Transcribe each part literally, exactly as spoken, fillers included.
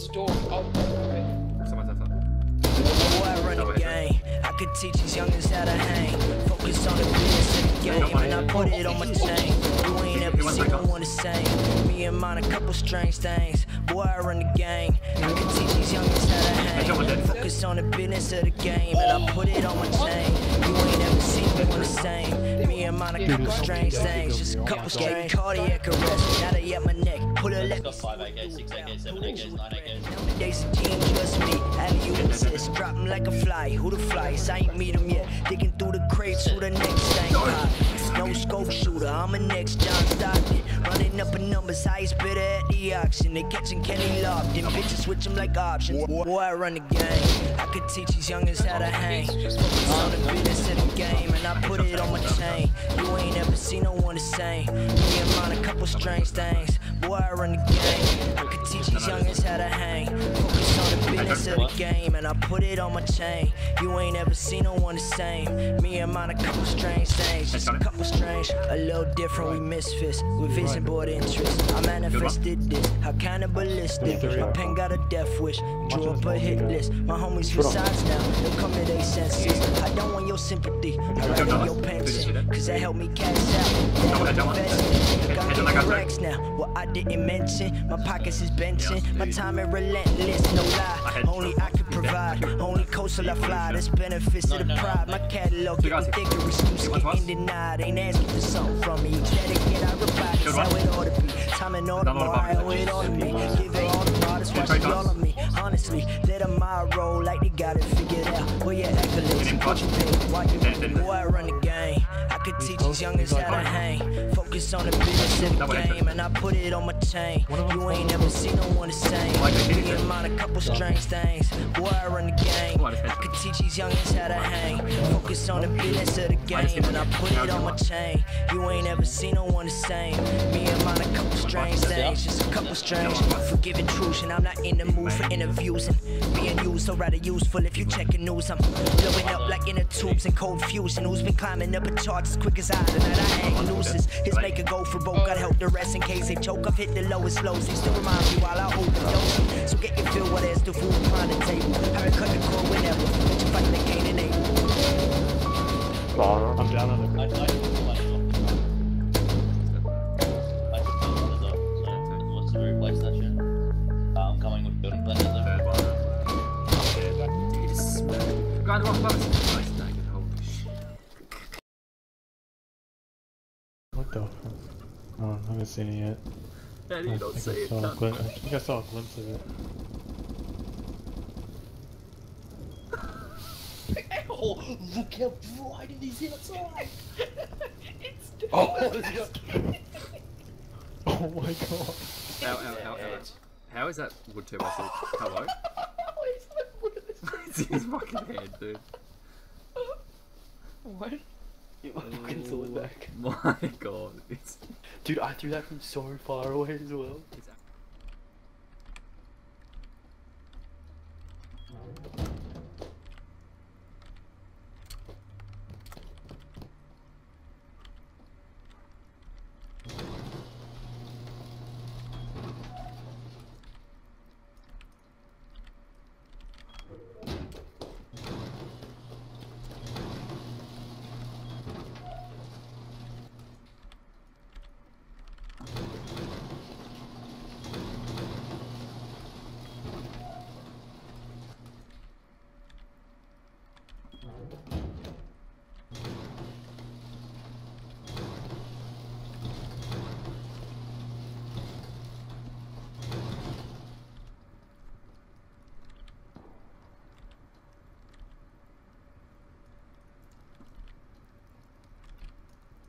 It's a door. Oh, okay. Someone's outside. Boy, I run the game. I could teach these youngins how to hang. Focus on the business of the game, and I put it on my chain. You ain't ever seen no one the same. Me and mine a couple strange things. Boy, I run the game. I could teach these youngins how to hang. Focus on the business of the game, and I put it on my chain. You ain't ever seen no one the same. Me and mine a couple strange things, just a couple strange. Cardiac arrest. Now they at my neck. Put a left. five A Ks, six A Ks, seven A Ks, nine A Ks. Nowadays a team just me, and you insist. Drop 'em like a fly, who the flies? I ain't meet 'em yet. Digging through the crates, who the next thing hot? No scope shooter, I'm a next John Stockton. Running up in numbers, highest bidder at the auction. They catching Kenny locked, and bitches switch 'em like options. Boy, I run the game. I could teach these youngins how to hang. Focus on the business of the game, and I put it on my chain. You ain't ever seen no one the same. Me and mine a couple strange things. Boy, I run the game. I could teach these youngins how to hang. Focus on the business of the game, and I put it on my chain. You ain't ever seen no one the same. Me and mine a couple strange things, just a couple strange. A little different, we misfits with vision board interest. I manifested this, how cannibalistic. My pen got a death wish, drew up a hit list. My homies besides now, they come to their senses. I don't want your sympathy, I rather your pension, cause that helped me cash out. Got me racks now, what I didn't mention. My pockets is benching, my time is relentless, no lie. Only I can provide, only coastal I fly. That's benefits to the pride. My catalog getting thicker, excuse getting denied. Ain't asking for something from me. Instead of get I reply, that's how it ought to be. Time and order, more, I owe it all to me. Give it all the artists, watch it all on me. Honestly, let them my roll like they got it figured out. Where your accolades, what you think, why you think, boy, I run the game. I could teach these youngins how to hang. Focus on the business of the game, and I put it on my chain. You ain't never seen no one the same. Me and mine a couple strange things. Boy, I run the game. I could teach these youngins how to hang. Focus on the business of the game, and I put it on my chain. You ain't ever seen no one the same. Me and mine a couple strange things, just a couple strange. Forgive intrusion, I'm not in the mood for interviews and being used, so rather useful if you checking news. I'm blowing up like inner tubes and cold fusion. Who's been climbing up a chart as quick as I? Tonight I hang nooses. His make a go for broke. Gotta help the rest in case they choke. I've hit the lowest lows. They still remind me while I overdose. So get your feel what there's the food on the table. I can cut the cord whenever. Let you fight the gain and able. I'm down on the. I, I, I, I took the others up, so what's the replace that shit? Uh, I'm coming with building plans as a Go on the wrong button. Nice, naked, holy shit. What the fuck? Oh, I haven't seen it yet. How do you not see it? I think I saw a glimpse of it. Oh, look how bright it is outside! It's Oh, Oh my god. How, how, how, how, how is that wood turbo still? Hello? It's his fucking head, dude. what? You fucking threw it back. My god. It's... Dude, I threw that from so far away as well. It's...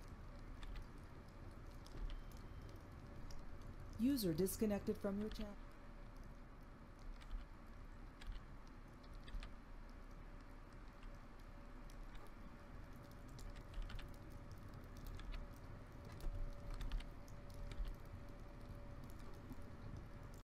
User disconnected from your channel.